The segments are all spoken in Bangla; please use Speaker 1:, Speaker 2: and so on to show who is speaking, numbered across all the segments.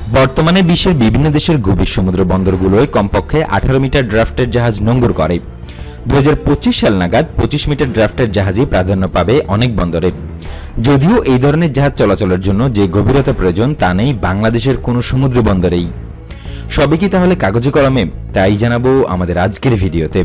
Speaker 1: বর্তমানে বিশ্বের বিভিন্ন দেশের গভীর সমুদ্র বন্দরগুলোয় কমপক্ষে 18 মিটার ড্রাফটের জাহাজ নোঙ্গর করে। 2025 সাল নাগাদ 25 মিটার ড্রাফটের জাহাজই প্রাধান্য পাবে অনেক বন্দরে। যদিও এই ধরনের জাহাজ চলাচলের জন্য যে গভীরতা প্রয়োজন তা নেই বাংলাদেশের কোনো সমুদ্র বন্দরেই। সবই কি তাহলে কাগজে কলমে? তাই জানাবো আমাদের আজকের ভিডিওতে।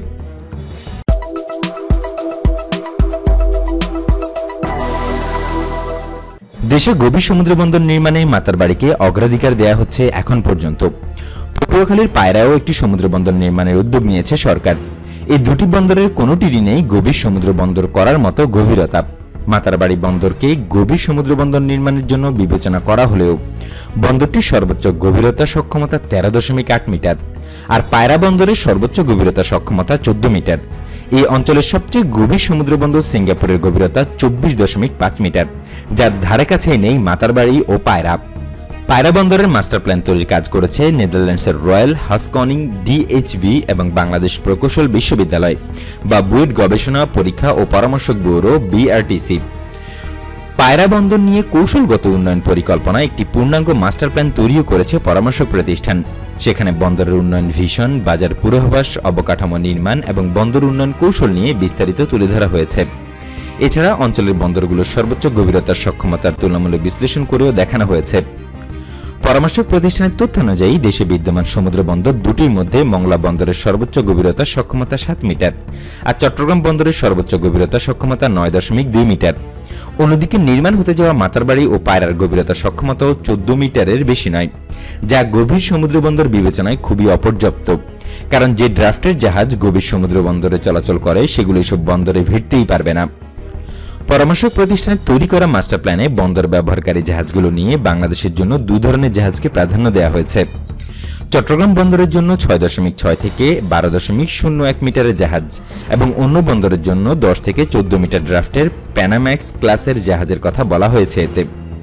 Speaker 1: দেশে গভীর সমুদ্র বন্দর নির্মাণে মাতারবাড়িকে অগ্রাধিকার দেয়া হচ্ছে এখন পর্যন্ত। পটুয়াখালীর পায়রায়ও একটি সমুদ্র বন্দর নির্মাণের উদ্যোগ নিয়েছে সরকার। এই দুটি বন্দরের কোনোটিরই নেই গভীর সমুদ্র বন্দর করার মতো গভীরতা। মাতারবাড়ি বন্দরকে গভীর সমুদ্র বন্দর নির্মাণের জন্য বিবেচনা করা হলেও বন্দরটির সর্বোচ্চ গভীরতা সক্ষমতা 13.8 মিটার, আর পায়রা বন্দরের সর্বোচ্চ গভীরতা সক্ষমতা 14 মিটার। এই অঞ্চলের সবচেয়ে গভীর সমুদ্র বন্দর সিঙ্গাপুরের গভীরতা 24.5 মিটার, যার ধারে কাছেই নেই মাতারবাড়ি ও পায়রা। পায়রা বন্দরের মাস্টার প্ল্যান তৈরির কাজ করেছে নেদারল্যান্ডসের রয়্যাল হাসকনিং ডিএইচভি এবং বাংলাদেশ প্রকৌশল বিশ্ববিদ্যালয় বা বুয়েট গবেষণা পরীক্ষা ও পরামর্শক ব্যুরো BRTC। পায়রা বন্দর নিয়ে কৌশলগত উন্নয়ন পরিকল্পনা একটি পূর্ণাঙ্গ মাস্টার প্ল্যান তৈরিও করেছে পরামর্শক প্রতিষ্ঠান। সেখানে বন্দরের উন্নয়ন ভিশন, বাজার পূর্বাভাস, অবকাঠামো নির্মাণ এবং বন্দর উন্নয়ন কৌশল নিয়ে বিস্তারিত তুলে ধরা হয়েছে। এছাড়া অঞ্চলের বন্দরগুলোর সর্বোচ্চ গভীরতার সক্ষমতার তুলনামূলক বিশ্লেষণ করেও দেখানো হয়েছে। পরামর্শক প্রতিষ্ঠানের তথ্য অনুযায়ী দেশে বিদ্যমান সমুদ্র বন্দর দুটির মধ্যে মংলা বন্দরের সর্বোচ্চ গভীরতা সক্ষমতা 7 মিটার, আর চট্টগ্রাম বন্দরের সর্বোচ্চ গভীরতা সক্ষমতা 9.2 মিটার। অন্যদিকে নির্মাণ হতে যাওয়া মাতারবাড়ি ও পায়রার গভীরতা সক্ষমতাও 14 মিটারের বেশি নয়, যা গভীর সমুদ্র বন্দর বিবেচনায় খুবই অপর্যাপ্ত। কারণ যে ড্রাফটের জাহাজ গভীর সমুদ্র বন্দরে চলাচল করে সেগুলো এসব বন্দরে ভিড়তেই পারবে না। পরামর্শক প্রতিষ্ঠানের তৈরি করা মাস্টার প্ল্যানে বন্দর ব্যবহারকারী জাহাজগুলো নিয়ে বাংলাদেশের জন্য দুই ধরনের জাহাজকে প্রাধান্য দেওয়া হয়েছে। চট্টগ্রাম বন্দরের জন্য 6.6 থেকে 12.01 মিটারের জাহাজ এবং অন্য বন্দরের জন্য 10 থেকে 14 মিটার ড্রাফটের প্যানাম্যাক্স ক্লাসের জাহাজের কথা বলা হয়েছে। এতে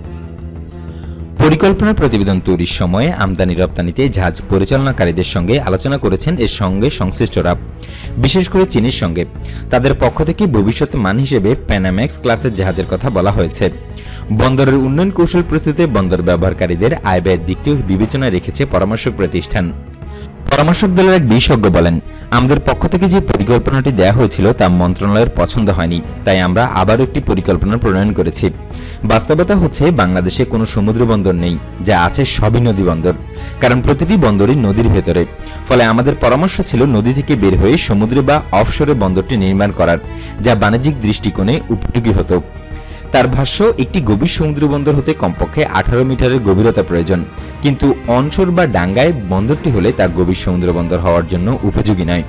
Speaker 1: পরিকল্পনা প্রতিবেদন তৈরির সময় আমদানি রপ্তানিতে জাহাজ পরিচালনাকারীদের সঙ্গে আলোচনা করেছেন এর সঙ্গে সংশ্লিষ্টরা, বিশেষ করে চীনের সঙ্গে। তাদের পক্ষ থেকে ভবিষ্যৎ মান হিসেবে প্যানাম্যাক্স ক্লাসের জাহাজের কথা বলা হয়েছে। বন্দরের উন্নয়ন কৌশল প্রস্তুতে বন্দর ব্যবহারকারীদের আয় ব্যয়ের দিকটিও বিবেচনায় রেখেছে পরামর্শক প্রতিষ্ঠান। পরামর্শক দলের এক বিশেষজ্ঞ বলেন, আমাদের পক্ষ থেকে যে পরিকল্পনাটি দেওয়া হয়েছিল তা মন্ত্রণালয়ের পছন্দ হয়নি, তাই আমরা আবারও একটি পরিকল্পনা প্রণয়ন করেছি। বাস্তবতা হচ্ছে বাংলাদেশে কোনো সমুদ্র বন্দর নেই, যা আছে সবই নদী বন্দর, কারণ প্রতিটি বন্দরই নদীর ভেতরে। ফলে আমাদের পরামর্শ ছিল নদী থেকে বের হয়ে সমুদ্রে বা অফশোরে বন্দরটি নির্মাণ করার, যা বাণিজ্যিক দৃষ্টিকোণে উপযোগী হতো। তার ভাষ্য, একটি গভীর সমুদ্র বন্দর হতে কমপক্ষে 18 মিটারের গভীরতা প্রয়োজন, কিন্তু অনশোর বা ডাঙ্গায় বন্দরটি হলে তা গভীর সমুদ্র বন্দর হওয়ার জন্য উপযোগী নয়।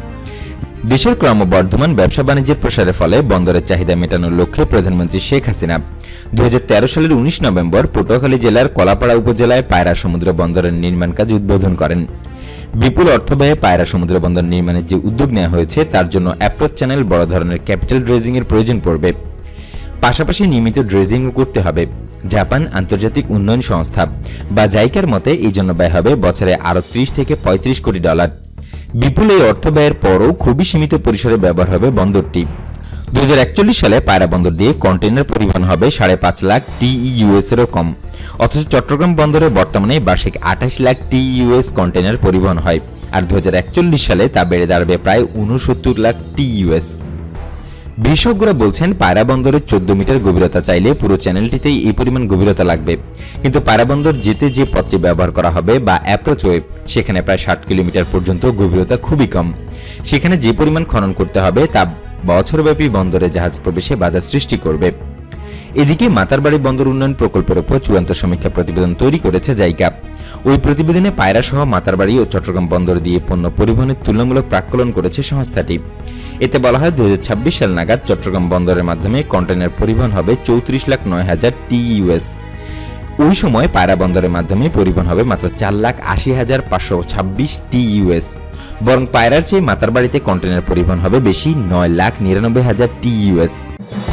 Speaker 1: দেশের ক্রমবর্ধমান ব্যবসা বাণিজ্যের প্রসারের ফলে বন্দরের চাহিদা মেটানোর লক্ষ্যে প্রধানমন্ত্রী শেখ হাসিনা 2013 সালের 19 নভেম্বর পটুয়াখালী জেলার কলাপাড়া উপজেলায় পায়রা সমুদ্র বন্দরের নির্মাণ কাজ উদ্বোধন করেন। বিপুল অর্থ ব্যয়ে পায়রা সমুদ্র বন্দর নির্মাণের যে উদ্যোগ নেওয়া হয়েছে তার জন্য অ্যাপ্রোচ চ্যানেল, বড় ধরনের ক্যাপিটাল ড্রেজিং এর প্রয়োজন পড়বে। পাশাপাশি নিয়মিত ড্রেজিংও করতে হবে। জাপান আন্তর্জাতিক উন্নয়ন সংস্থা বা জাইকার মতে এই জন্য ব্যয় হবে বছরে আরও 30 থেকে 35 কোটি ডলার। বিপুল এই অর্থ ব্যয়ের পরও খুবই সীমিত পরিসরে ব্যবহার হবে বন্দরটি। 2041 সালে পায়রা বন্দর দিয়ে কন্টেইনার পরিবহন হবে 5.5 লাখ TEUS এরও কম, অথচ চট্টগ্রাম বন্দরে বর্তমানে বার্ষিক 28 লাখ TEUS কন্টেইনার পরিবহন হয়, আর 2041 সালে তা বেড়ে দাঁড়াবে প্রায় 69 লাখ TEUS। বিশেষজ্ঞরা বলছেন, পায়রা বন্দরের 14 মিটার গভীরতা চাইলে পুরো চ্যানেলটিতেই এই পরিমাণ গভীরতা লাগবে, কিন্তু পায়রা বন্দর যেতে যে পথটি ব্যবহার করা হবে বা অ্যাপ্রোচ ওয়েব, সেখানে প্রায় 60 কিলোমিটার পর্যন্ত গভীরতা খুবই কম। সেখানে যে পরিমাণ খনন করতে হবে তা বছরব্যাপী বন্দরে জাহাজ প্রবেশে বাধা সৃষ্টি করবে। এদিকে মাতারবাড়ি বন্দর উন্নয়ন প্রকল্পের উপর চূড়ান্ত সমীক্ষা প্রতিবেদন তৈরি করেছে জাইকা। ওই প্রতিবেদনে পায়রা সহ মাতারবাড়ি ও চট্টগ্রাম বন্দর দিয়ে পণ্য পরিবহনের তুলনামূলক প্রাক্কলন করেছে সংস্থাটি। এতে বলা হয় 2026 সাল নাগাদ চট্টগ্রাম বন্দরের মাধ্যমে কন্টেইনার পরিবহন হবে 34,09,000 TEUS। ওই সময় পায়রা বন্দরের মাধ্যমে পরিবহন হবে মাত্র 4,80,526 TEUS। বরং পায়রার চেয়ে মাতারবাড়িতে কন্টেইনার পরিবহন হবে বেশি, 9,99,000 TEUS।